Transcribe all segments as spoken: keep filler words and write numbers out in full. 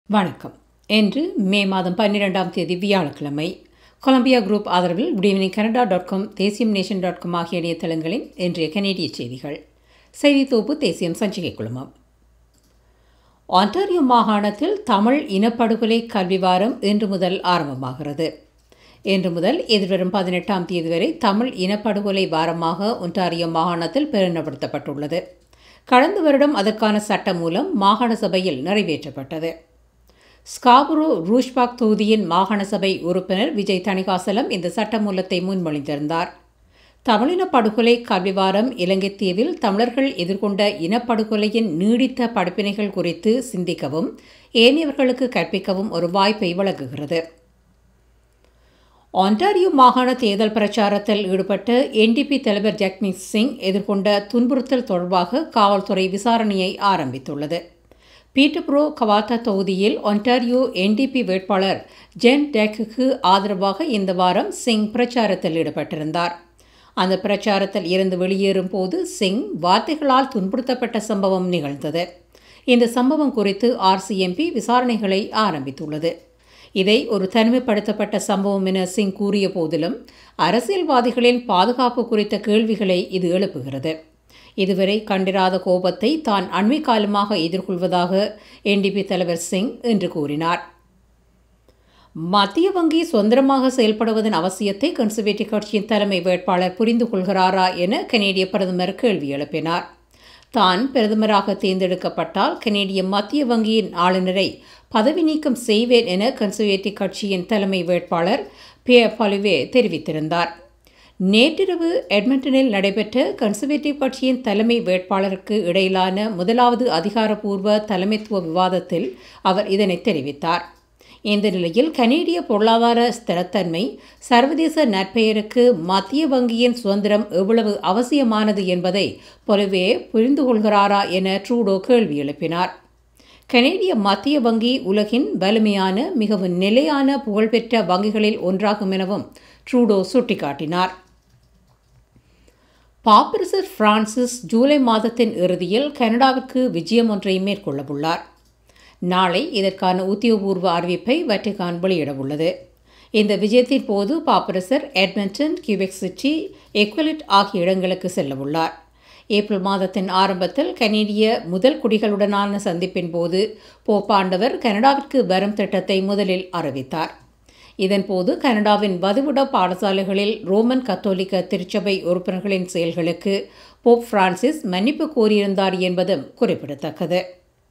வணக்கம். இன்று மே மாதம் பன்னிரெண்டாம் தேதி வியாழக்கிழமை. கொலம்பியா குரூப் ஆதரவில் good evening Canada dot com, தேசியம் நேஷன் டாட் காம் ஆகிய இணையதளங்களின் இன்றைய கனேடிய செய்திகள். செய்தி தொகுப்பு தேசியம் சஞ்சிகை குழுமம். ஒன்டாரியோ மாகாணத்தில் தமிழ் இனப்படுகொலை கல்வி வாரம் இன்று முதல் ஆரம்பமாகிறது. இன்று முதல் எதிர்வரும் பதினெட்டாம் தேதி வரை தமிழ் இனப்படுகொலை வாரமாக ஒன்டாரியோ மாகாணத்தில் பிரகடனப்படுத்தப்பட்டுள்ளது. கடந்த வருடம் அதற்கான சட்ட மூலம் மாகாண சபையில் நிறைவேற்றப்பட்டது. ஸ்காபுரோ ரூஷ்பாக் தொகுதியின் மாகாண சபை உறுப்பினர் விஜய் தணிகாசலம் இந்த சட்டமூலத்தை முன்மொழிந்திருந்தார். தமிழின படுகொலை கல்வி வாரம் இலங்கை தீவில் தமிழர்கள் எதிர்கொண்ட இனப்படுகொலையின் நீடித்த படிப்பினைகள் குறித்து சிந்திக்கவும் ஏனையவர்களுக்கு கற்பிக்கவும் ஒரு வாய்ப்பை வழங்குகிறது. ஒன்டாரியோ மாகாண தேர்தல் பிரச்சாரத்தில் ஈடுபட்ட என்டிபி தலைவர் ஜக்மீத் சிங் எதிர்கொண்ட துன்புறுத்தல் தொடர்பாக காவல்துறை விசாரணையை ஆரம்பித்துள்ளது. பீட்டர்பரோ கவாட்டா தொகுதியில் ஒன்டாரியோ என்டிபி வேட்பாளர் ஜென் டேக்குக்கு ஆதரவாக இந்த வாரம் சிங் பிரச்சாரத்தில் ஈடுபட்டிருந்தார். அந்த பிரச்சாரத்தில் இருந்து வெளியேறும் போது சிங் வார்த்தைகளால் துன்புறுத்தப்பட்ட சம்பவம் நிகழ்ந்தது. இந்த சம்பவம் குறித்து ஆர்சிஎம்பி விசாரணைகளை ஆரம்பித்துள்ளது. இதை ஒரு தனிமைப்படுத்தப்பட்ட சம்பவம் என சிங் கூறிய போதிலும் அரசியல்வாதிகளின் பாதுகாப்பு குறித்த கேள்விகளை இது எழுப்புகிறது. இதுவரை கண்டிராத கோபத்தை தான் அண்மை காலமாக எதிர்கொள்வதாக என்டிபி தலைவர் சிங் இன்று கூறினார். மத்திய வங்கி சுதந்திரமாக செயல்படுவதன் அவசியத்தை கன்சர்வேட்டிவ் கட்சியின் தலைமை வேட்பாளர் புரிந்து கொள்கிறாரா என கனேடிய பிரதமர் கேள்வி எழுப்பினார். தான் பிரதமராக தேர்ந்தெடுக்கப்பட்டால் கனேடிய மத்திய வங்கியின் ஆளுநரை பதவி நீக்கம் செய்வேன் என கன்சர்வேட்டிவ் கட்சியின் தலைமை வேட்பாளர் பியர் பாலிவே தெரிவித்திருந்தார். நேற்றிரவு எட்மண்டனில் நடைபெற்ற கன்சர்வேட்டிவ் கட்சியின் தலைமை வேட்பாளருக்கு இடையிலான முதலாவது அதிகாரப்பூர்வ தலைமைத்துவ விவாதத்தில் அவர் இதனை தெரிவித்தார். இந்த நிலையில் கனேடிய பொருளாதார ஸ்திரத்தன்மை, சர்வதேச நற்பெயருக்கு மத்திய வங்கியின் சுதந்திரம் எவ்வளவு அவசியமானது என்பதை பொலவே புரிந்து கொள்கிறாரா என ட்ரூடோ கேள்வி எழுப்பினார். கனேடிய மத்திய வங்கி உலகின் வலிமையான, மிகவும் நிலையான, புகழ்பெற்ற வங்கிகளில் ஒன்றாகும் எனவும் ட்ரூடோ சுட்டிக்காட்டினார். பாப்பரசர் பிரான்சிஸ் ஜூலை மாதத்தின் இறுதியில் கனடாவிற்கு விஜயம் ஒன்றை மேற்கொள்ளவுள்ளார். நாளை இதற்கான உத்தியோகபூர்வ அறிவிப்பை வட்டிகான் வெளியிடவுள்ளது. இந்த விஜயத்தின் போது பாப்பரசர் எட்மண்டன், கியூபெக் சிட்டி, எக்வலிட் ஆகிய இடங்களுக்கு செல்லவுள்ளார். ஏப்ரல் மாதத்தின் ஆரம்பத்தில் கனேடிய முதல் குடிகளுடனான சந்திப்பின் போது போப்பாண்டவர் கனடாவிற்கு வரும் திட்டத்தை முதலில் அறிவித்தார். இதன்போது கனடாவின் வதிவிட பாடசாலைகளில் ரோமன் கத்தோலிக்க திருச்சபை உறுப்பினர்களின் செயல்களுக்கு போப் பிரான்சிஸ் மன்னிப்பு கோரியிருந்தார் என்பதும் குறிப்பிடத்தக்கது.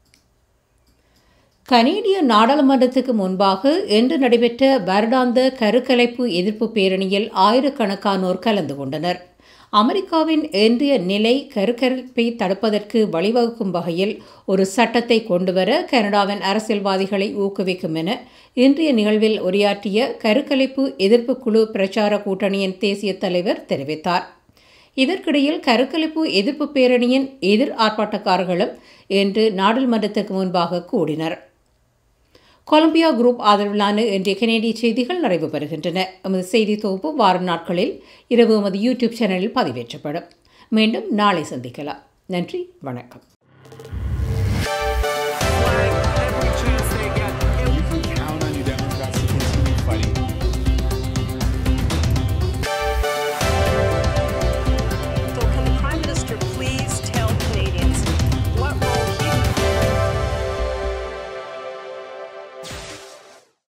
கனேடிய நாடாளுமன்றத்துக்கு முன்பாக இன்று நடைபெற்ற வருடாந்த கருக்கலைப்பு எதிர்ப்பு பேரணியில் ஆயிரக்கணக்கானோர் கலந்து கொண்டனர். அமெரிக்காவின் இன்றைய நிலை கருக்கலைப்பை தடுப்பதற்கு வழிவகுக்கும் வகையில் ஒரு சட்டத்தை கொண்டுவர கனடாவின் அரசியல்வாதிகளை ஊக்குவிக்கும் என இன்றைய நிகழ்வில் உரையாற்றிய கருக்கலைப்பு எதிர்ப்பு குழு பிரச்சார கூட்டணியின் தேசிய தலைவர் தெரிவித்தார். இதற்கிடையில் கருக்கலைப்பு எதிர்ப்பு பேரணியின் எதிர் ஆர்ப்பாட்டக்காரர்களும் இன்று நாடாளுமன்றத்துக்கு முன்பாக கூடினர். கொலம்பியா குரூப் ஆதரவிலான இன்றைய கனேடிய செய்திகள் நிறைவு பெறுகின்றன. எமது செய்தி தொகுப்பு வார நாட்களில் இரவு எமது யூடியூப் சேனலில் பதிவேற்றப்படும். மீண்டும் நாளை சந்திக்கலாம். நன்றி, வணக்கம்.